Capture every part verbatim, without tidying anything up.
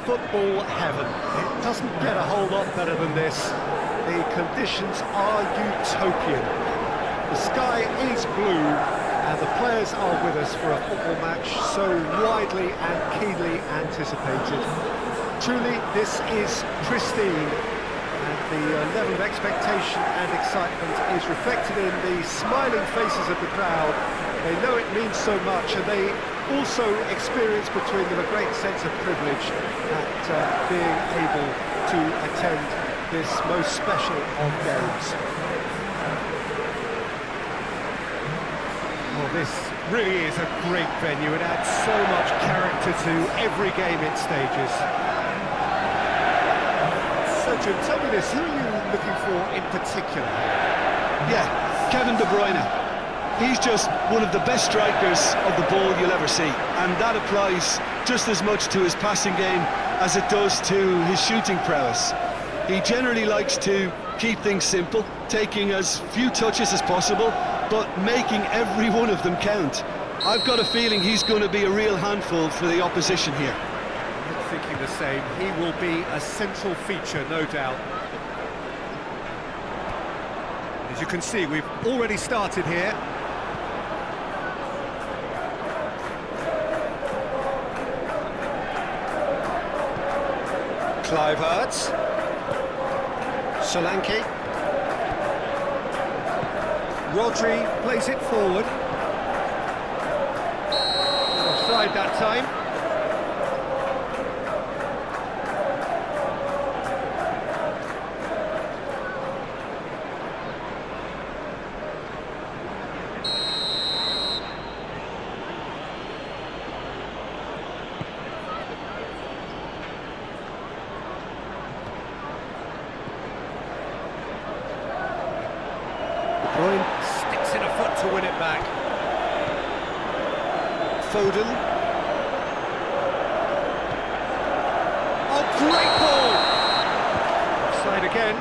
football heaven. It doesn't get a whole lot better than this. The conditions are utopian. The sky is blue, and the players are with us for a football match so widely and keenly anticipated. Truly, this is pristine, and the uh, level of expectation and excitement is reflected in the smiling faces of the crowd. They know it means so much, and they also experience between them a great sense of privilege at uh, being able to attend this most special of games. Well, this really is a great venue. It adds so much character to every game it stages. So, Jim, tell me this, who are you looking for in particular? Yeah, Kevin De Bruyne. He's just one of the best strikers of the ball you'll ever see, and that applies just as much to his passing game as it does to his shooting prowess. He generally likes to keep things simple, taking as few touches as possible, but making every one of them count. I've got a feeling he's going to be a real handful for the opposition here. I'm thinking the same. He will be a central feature, no doubt. As you can see, we've already started here. Clive Hurts, Solanke, Rodri plays it forward. Offside that time. Sticks in a foot to win it back. Foden. Oh, great ball! Offside again.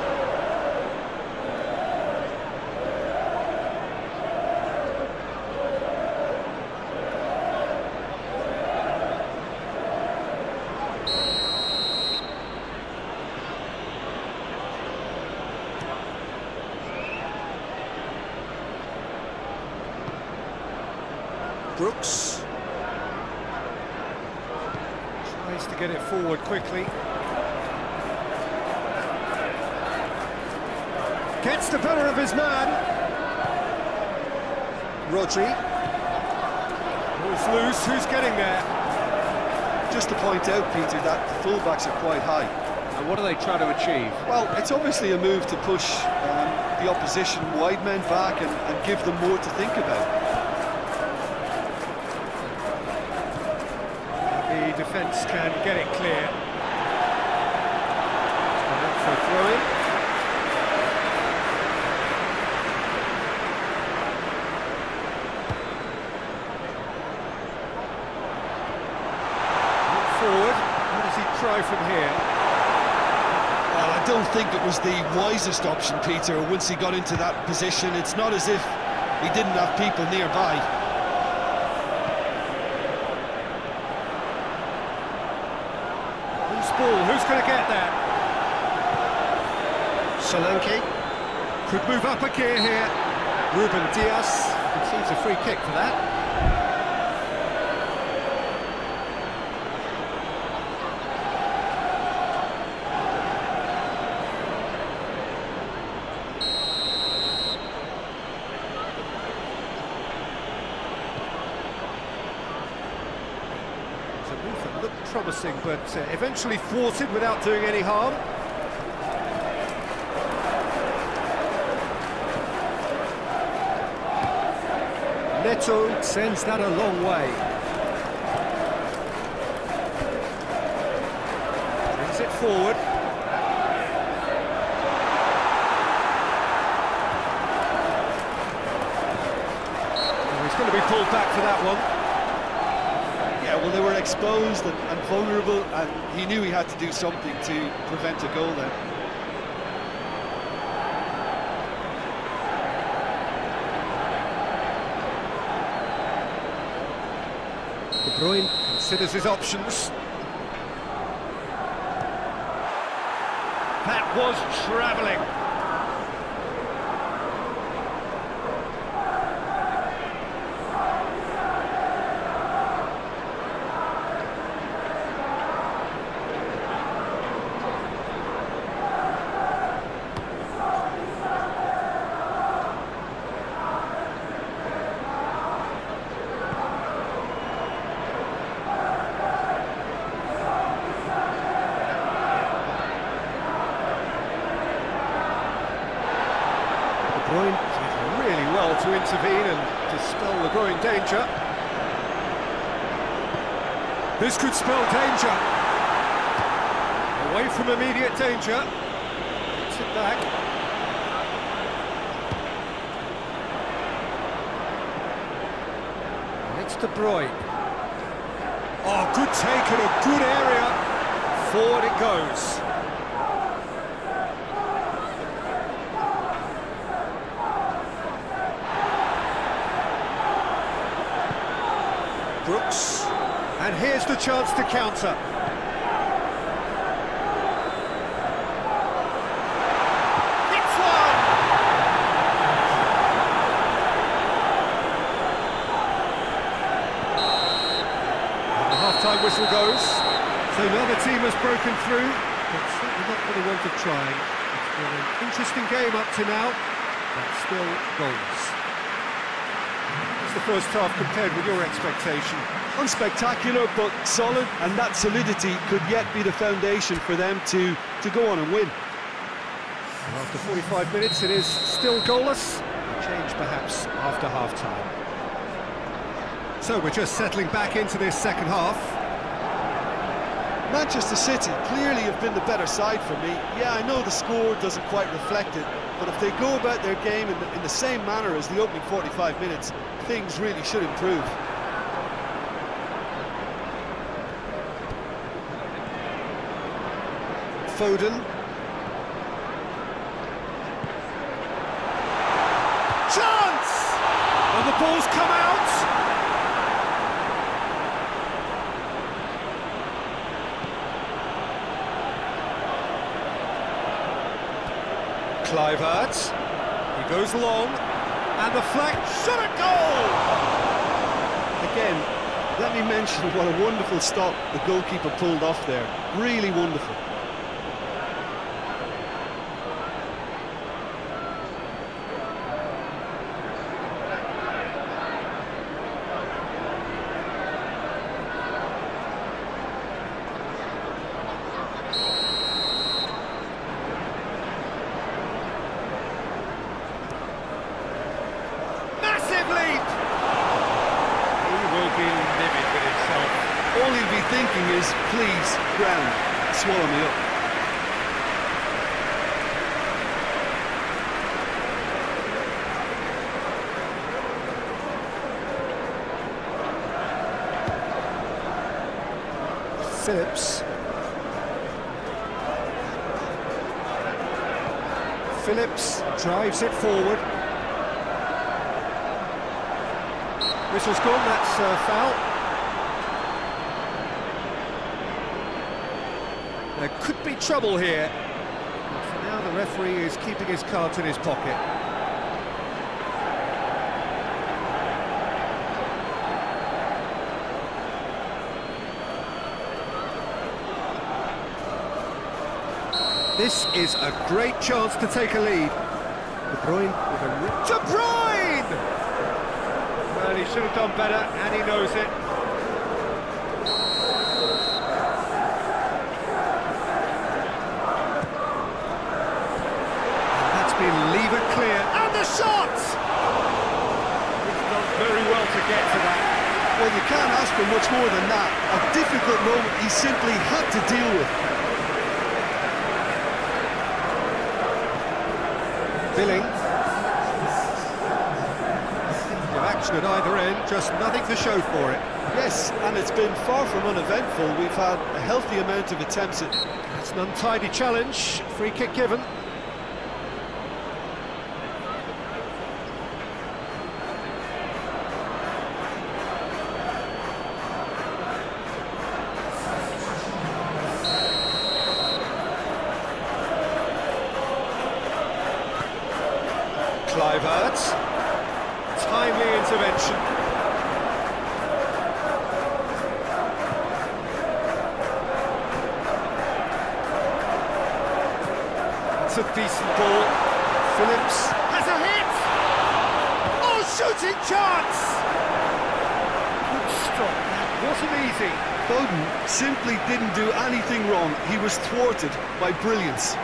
Brooks tries to get it forward quickly. Gets the better of his man. Rodri. Ball's loose, who's getting there? Just to point out, Peter, that the fullbacks are quite high. And what are they trying to achieve? Well, it's obviously a move to push um, the opposition wide men back and, and give them more to think about. The defence can get it clear. For a throw-in. Forward. What does he try from here? Well, I don't think it was the wisest option, Peter, once he got into that position. It's not as if he didn't have people nearby. Ball. Who's going to get there? Solanke could move up a gear here. Ruben Dias receives a free kick for that. Looked promising, but uh, eventually thwarted without doing any harm. Neto sends that a long way. Brings it forward. Oh, he's going to be pulled back for that one. Well, they were exposed and, and vulnerable, and he knew he had to do something to prevent a goal then. De Bruyne considers his options. That was travelling. Did really well to intervene and dispel the growing danger. This could spell danger. Away from immediate danger. Gets it back. And it's De Bruyne. Oh, good take in a good area. Forward it goes. Brooks, and here's the chance to counter. It's one! And the half-time whistle goes. So another team has broken through, but certainly not for the want of trying. It's been an interesting game up to now, but still goals. The first half compared with your expectation? Unspectacular, but solid, and that solidity could yet be the foundation for them to, to go on and win. And after forty-five minutes, it is still goalless. A change, perhaps, after half-time. So we're just settling back into this second half. Manchester City clearly have been the better side for me. Yeah, I know the score doesn't quite reflect it, but if they go about their game in the, in the same manner as the opening forty-five minutes, things really should improve. Foden. Chance! And the ball's come out! Kluivert. He goes long. And the flag shot a goal! Again, let me mention what a wonderful stop the goalkeeper pulled off there. Really wonderful. All he'll be thinking is, please, ground, swallow me up. Phillips. Phillips drives it forward. Whistle's gone, that's uh, foul. There could be trouble here, but for now the referee is keeping his cards in his pocket. This is a great chance to take a lead. De Bruyne with a... De Bruyne! Well, he should have done better, and he knows it. Lever clear, and the shot! He's done very well to get to that. Well, you can't ask for much more than that. A difficult moment he simply had to deal with. Billing. Good action at either end, just nothing to show for it. Yes, and it's been far from uneventful. We've had a healthy amount of attempts at... It's an untidy challenge, free kick given. Kluivert. Timely intervention. It's a decent ball. Phillips has a hit! Oh, shooting chance! Good stop, that wasn't easy. Foden simply didn't do anything wrong. He was thwarted by brilliance.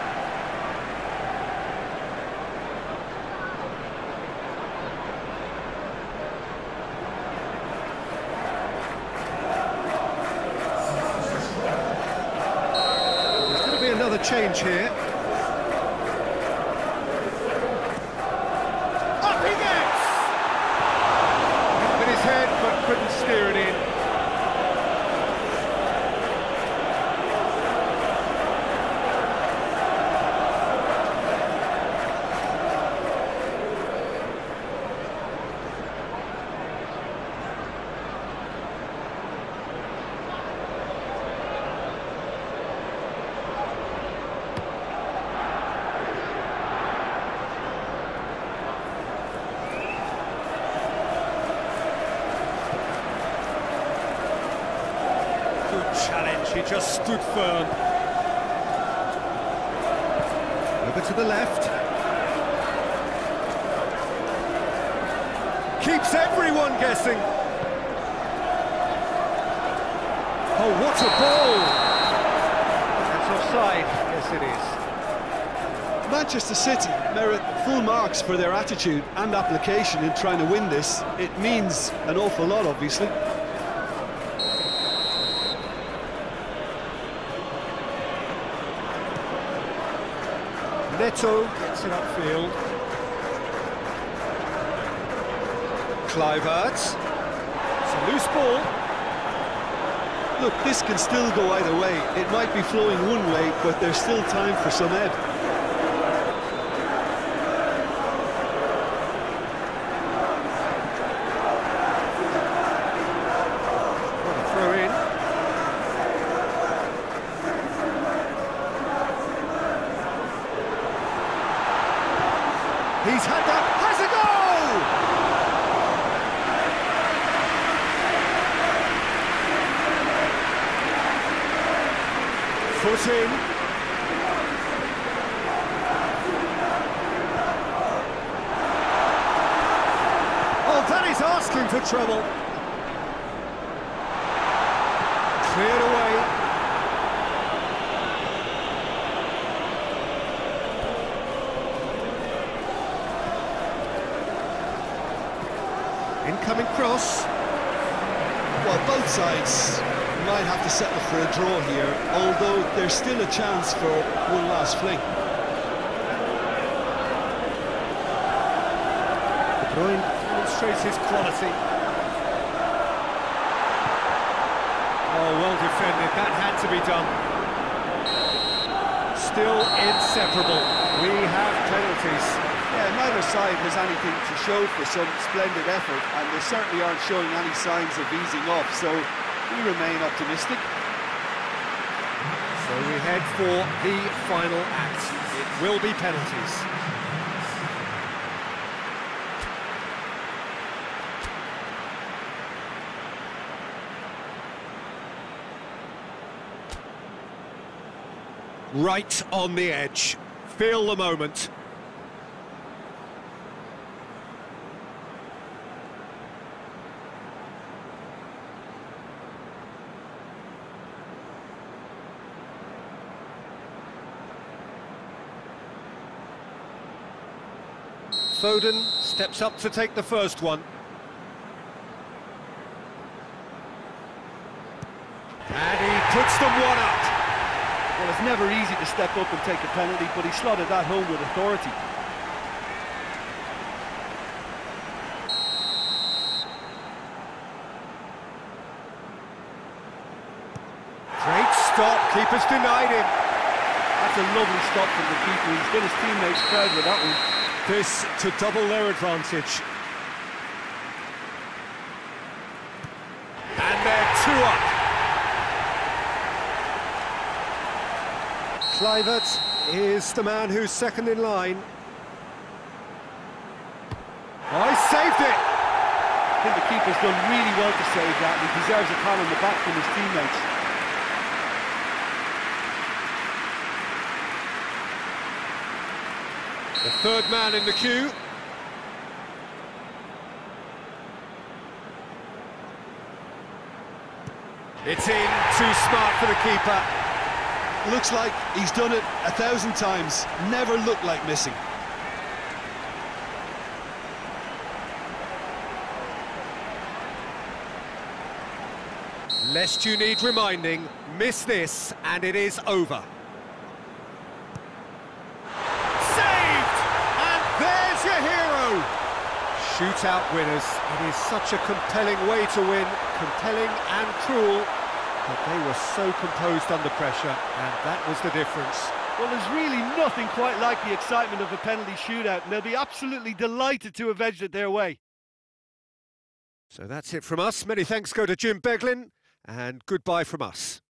There's going to be another change here. Up he gets! With his head, but couldn't steer it in. Challenge, he just stood firm. Over to the left. Keeps everyone guessing. Oh, what a ball! That's offside, yes it is. Manchester City merit full marks for their attitude and application in trying to win this. It means an awful lot, obviously. Neto gets it upfield. Kluivert. It's a loose ball. Look, this can still go either way. It might be flowing one way, but there's still time for some ebb. What a throw in. He's had that, has a goal! Foot in. Oh, that is asking for trouble. Cleared away. Incoming cross. Well, both sides might have to settle for a draw here, although there's still a chance for one last fling. De Bruyne demonstrates his quality. Oh, well defended, that had to be done. Still inseparable. We have penalties. Yeah, neither side has anything to show for some splendid effort, and they certainly aren't showing any signs of easing off, so we remain optimistic. So we head for the final act. It will be penalties. Right on the edge. Feel the moment. Foden steps up to take the first one. And he puts them one up. Well, it's never easy to step up and take a penalty, but he slotted that home with authority. Great stop, keeper's denied him. That's a lovely stop from the keeper. He's got his teammates proud with that one. This to double their advantage. And they're two up. Kluivert is the man who's second in line. I think the keeper's done really well to save that, and he deserves a pat on the back from his teammates. The third man in the queue. It's in, too smart for the keeper. Looks like he's done it a thousand times, never looked like missing. Lest you need reminding, miss this and it is over. Saved! And there's your hero! Shootout winners. It is such a compelling way to win, compelling and cruel, but they were so composed under pressure, and that was the difference. Well, there's really nothing quite like the excitement of a penalty shootout, and they'll be absolutely delighted to have edged it their way. So that's it from us. Many thanks go to Jim Beglin, and goodbye from us.